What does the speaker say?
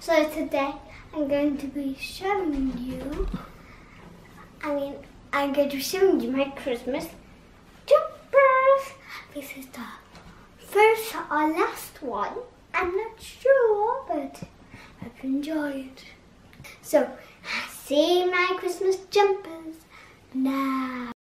So today I'm going to be showing you, I'm going to be showing you my Christmas jumpers. This is the first or last one. I'm not sure, but I hope you enjoy it. So, see my Christmas jumpers now.